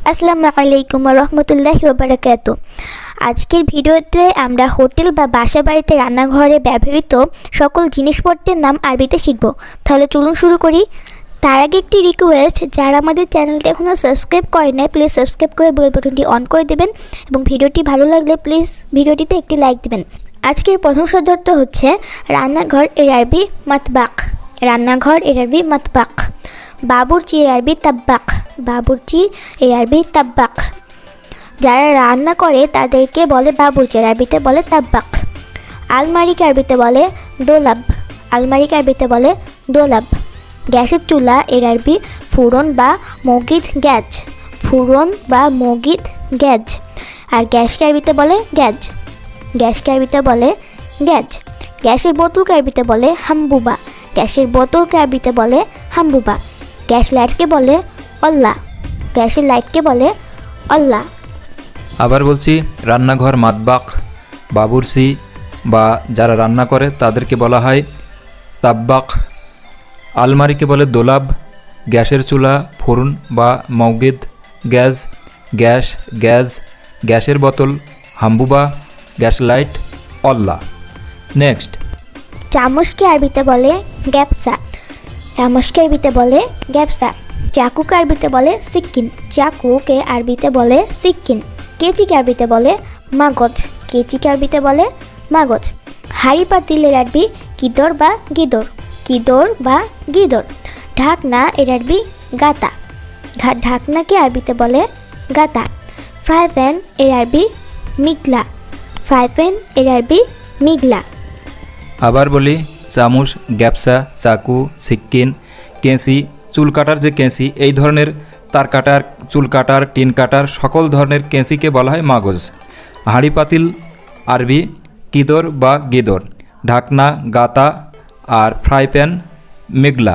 আসসালামু আলাইকুম ওয়া রাহমাতুল্লাহি ওয়া বারাকাতুহু। আজকের ভিডিওতে আমরা হোটেল বা বাসা বাড়িতে রান্নাঘরে ব্যবহৃত সকল জিনিসপত্রের নাম আরবিতে শিখব। তাহলে চলুন শুরু করি। তার আগে একটি রিকোয়েস্ট, যারা আমাদের চ্যানেলটা এখনও সাবস্ক্রাইব করে নাই প্লিজ সাবস্ক্রাইব করে বেল বাটনটি অন করে দেবেন এবং ভিডিওটি ভালো লাগলে প্লিজ ভিডিওটিতে একটি লাইক দেবেন। আজকের প্রথম শব্দটি হচ্ছে রান্নাঘর, এর আরবি মাতবাক। রান্নাঘর এর আরবি মাতবাক। বাবুর্চি এর আরবি তাব্বাক। বাবুর্চি এর আরবি তাব্বাক। যারা রান্না করে তাদেরকে বলে বাবুর্চি, এর আরবিতে বলে তাব্বাক। আলমারিকে আরবিতে বলে দোলাব। আলমারিকে আরবিতে বলে দোলাব। গ্যাসের চুলা এর আরবি ফুরন বা মগিদ গ্যাজ। ফুরন বা মগিদ গ্যাজ। আর গ্যাসকে আরবিতে বলে গ্যাজ। গ্যাসকে আরবিতে বলে গ্যাজ। গ্যাসের বোতলকে আরবিতে বলে হাম্বুবা। গ্যাসের বোতলকে আরবিতে বলে হাম্বুবা। গ্যাস লাইটকে বলে অল্লা। গ্যাসের লাইটকে বলে অল্লা। আবার বলছি, রান্নাঘর মাতবাক, বাবুর্চি বা যারা রান্না করে তাদেরকে বলা হয় তাব্বাক। আলমারিকে বলে দোলাব। গ্যাসের চুলা ফুরন বা মৌগিদ গ্যাস। Gas gas. গ্যাসের বোতল হাম্বুবা। গ্যাস লাইট অল্লা। নেক্সট, চামচকে আরবিতে বলে গ্যাপসা। চামচকে আরবিতে বলে গ্যাপসা। চাকুকে আরবিতে বলে সিক্কিন। চাকুকে আরবিতে বলে সিক্কিন। কেচিকে আরবিতে বলে মাগজ। কেচিকে আরবিতে বলে মাগজ। হাঁড়ি পাতিলের আরবি কিদর বা গিদর। কিদর বা গিদর। ঢাকনা এর আরবি গাতা। ঢাকনাকে আরবিতে বলে গাতা। ফ্রাই প্যান এর আরবি মিগলা। ফ্রাই প্যান এর আরবি মিগলা। আবার বলি, চামচ, গ্যাপসা, চাকু, সিক্কিন, কেঁচি, চুল কাটার যে কেঁচি, এই ধরনের তার কাটার, চুল কাটার, টিন কাটার সকল ধরনের কেঁচিকে বলা হয় মাগজ। হাঁড়ি পাতিল আরবি কিদর বা গিদর। ঢাকনা গাতা। আর ফ্রাই প্যান মেঘলা।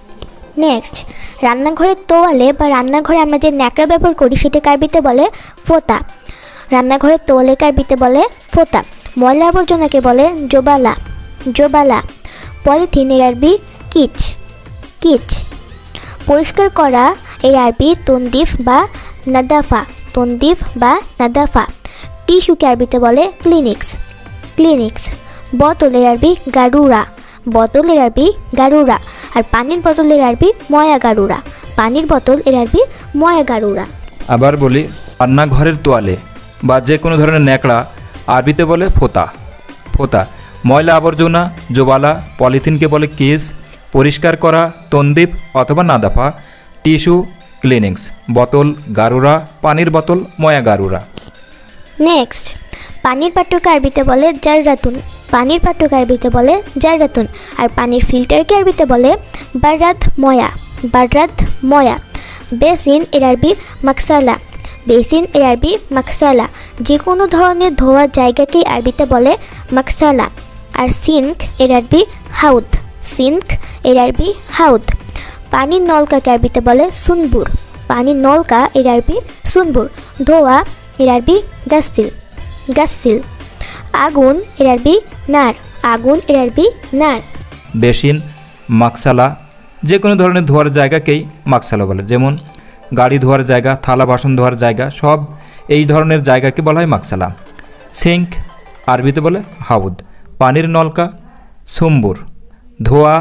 নেক্সট, রান্নাঘরের তোয়ালে বা রান্নাঘরে আমরা যে ন্যাকড়া ব্যবহার করি সেটাকে আরবিতে বলে ফোতা। রান্নাঘরের তোয়ালেকে আরবিতে বলে ফোতা। ময়লা আবর্জনাকে বলে জোবালা। জোবালা। পলিথিন এর আরবি কিচ। কিচ। পরিষ্কার করা এর আরবি তন্দিফ বা নাদাফা। তন্দিফ বা নাদাফা। টিস্যুকে আরবিতে বলে ক্লিনিক্স। ক্লিনিক্স। বোতলের আরবি গারুরা। বোতলের আরবি গারুরা। আর পানির বোতলের আরবি ময়া গারুরা। পানির বোতল এর আরবি ময়া গারুরা। আবার বলি, রান্নাঘরের তোয়ালে বা যে কোনো ধরনের ন্যাকড়া আরবিতে বলে ফোতা। ফোতা। ময়লা আবর্জনা জোবালা। পলিথিনকে বলে কেস। পরিষ্কার করা তন্দিপ অথবা নাদাফা। টিস্যু ক্লিনিংস। বোতল গারুরা। পানির বোতল ময়া গারুরা। নেক্সট, পানির পাত্রকে আরবিতে বলে জাররাতুন। পানির পাত্রকে আরবিতে বলে জাররাতুন। আর পানির ফিল্টারকে আরবিতে বলে বাররাত ময়া। বাররাত ময়া। বেসিন এর আরবি মাকসালা। বেসিন এর আরবি মাকসালা। যে কোনো ধরনের ধোয়ার জায়গাকেই আরবিতে বলে মাকসালা। আর সিঙ্ক এর আরবি হাউদ। সিঙ্ক এর আরবি হাউদ। পানির নলকাকে আরবিতে বলে সুনবুর। পানির নলকা এর আরবি সুনবুর। ধোয়া এর আরবি গাসিল। গাসিল। আগুন এর আরবি নার। আগুন এর আরবি নার। বেসিন মাকসালা। যে কোনো ধরনের ধোয়ার জায়গাকেই মাকসালা বলে, যেমন গাড়ি ধোয়ার জায়গা, থালা বাসন ধোয়ার জায়গা, সব এই ধরনের জায়গাকে বলা হয় মাকসালা। সিঙ্ক আরবিতে বলে হাউদ। পানির নলকা সুম্বুর। ধোয়া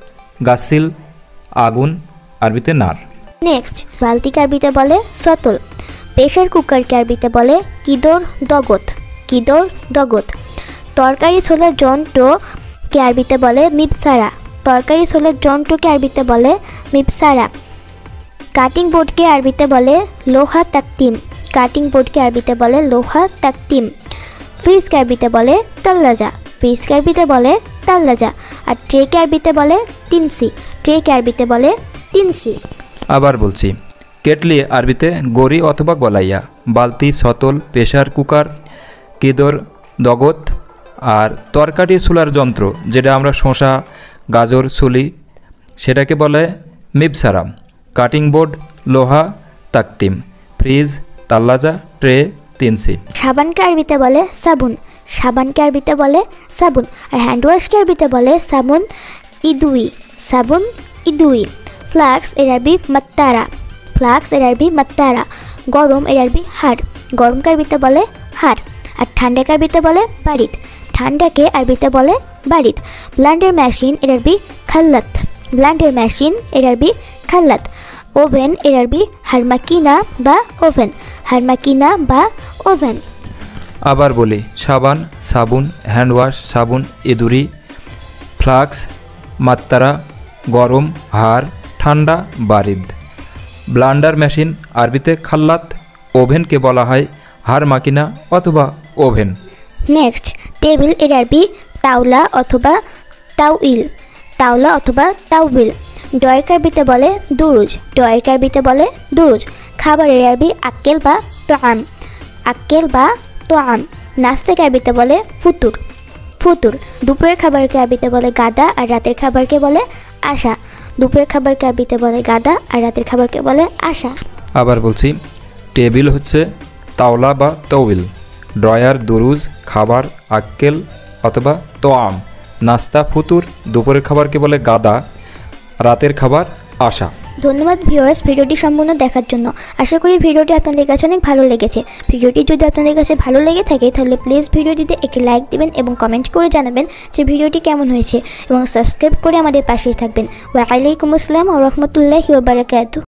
গাসিল। আগুন আরবিতে নার। নেক্সট, বালতিকে আরবিতে বলে সতল। প্রেশার কুকারকে আরবিতে বলে কিদর দগত। কিদর দগত। তরকারি ছোলার যন্ত্রকে আরবিতে বলে মিপসারা। তরকারি ছোলার যন্ত্রকে আরবিতে বলে মিপসারা। কাটিং বোর্ডকে আরবিতে বলে লোহা তাকতিম। কাটিং বোর্ডকে আরবিতে বলে লোহা তাকতিম। ফ্রিজকে আরবিতে বলে তাল্লাজা। ফ্রিজকে আরবিতে বলে তাল্লাজা। আর ট্রেকে আরবিতে বলে তিনসি। ট্রেকে আরবিতে বলে তিনসি। আবার বলছি, কেটলি আরবিতে গড়ি অথবা গলাইয়া। বালতি সতল। Pressure cooker কিদর দগত। আর তরকারি ছোলার যন্ত্র যেটা আমরা শসা গাজর ছুলি সেটাকে বলে মিবসারাম। কাটিং বোর্ড লোহা তাকতিম। ফ্রিজ তাল্লাজা। ট্রে তিনসি। সাবানকে আরবিতে বলে সাবুন। সাবানকে আরবিতে বলে সাবুন। আর হ্যান্ড ওয়াশকে আরবিতে বলে সাবুন ইদুই। সাবুন ইদুই। ফ্লাক্স এর আরবি মাত্তারা। ফ্লাক্স এর আরবি মাত্তারা। গরম এর আরবি হার, গরমকে আরবিতে বলে হার। আর ঠান্ডাকে আরবিতে বলে বারিদ, ঠান্ডাকে আরবিতে বলে বারিদ। ব্লেন্ডার মেশিন এর আরবি খাল্লাত, ব্লেন্ডার মেশিন এর আরবি খাল্লাত। ওভেন এর আরবি হারমাকিনা বা ওভেন, হারমাকিনা বা ওভেন। আবার বলি, সাবান সাবুন, হ্যান্ড ওয়াশ সাবুন, ইঁদুরি, ফ্লাক্স মাত্তারা, গরম হার, ঠান্ডা বারিদ। ব্লেন্ডার মেশিন আরবিতে খাল্লাত, ওভেনকে বলা হয় হার মাকিনা অথবা ওভেন। নেক্সট, টেবিল এর আরবি তাওলা অথবা তাউইল, তাওলা অথবা তাউবিল। ডয়ের আরবিতে বলে দুরুজ, ডয়ের আরবিতে বলে দুরুজ। খাবারের আরবি আক্কেল বা তোআম, আক্কেল বা তোআম। নাস্তাকে আরবিতে বলে ফুতুর, ফুতুর। দুপুরের খাবারকে আরবিতে বলে গাদা আর রাতের খাবারকে বলে আশা, দুপুরের খাবারকে আরবিতে বলে গাদা আর রাতের খাবারকে বলে আশা। আবার বলছি, টেবিল হচ্ছে তাওলা বা তৌবিল, ড্রয়ার দুরুজ, খাবার আক্কেল অথবা তোআম, নাস্তা ফুতুর, দুপুরের খাবারকে বলে গাদা, রাতের খাবার আশা। ধন্যবাদ ভিউয়ার্স ভিডিওটি সম্পূর্ণ দেখার জন্য। আশা করি ভিডিওটি আপনাদের কাছে অনেক ভালো লেগেছে। ভিডিওটি যদি আপনাদের কাছে ভালো লেগে থাকে তাহলে প্লিজ ভিডিওটিতে একটি লাইক দিবেন এবং কমেন্ট করে জানাবেন যে ভিডিওটি কেমন হয়েছে এবং সাবস্ক্রাইব করে আমাদের পাশেই থাকবেন। ওয়া আলাইকুম আসসালাম ওয়া রাহমাতুল্লাহি ওয়া বারাকাতুহু।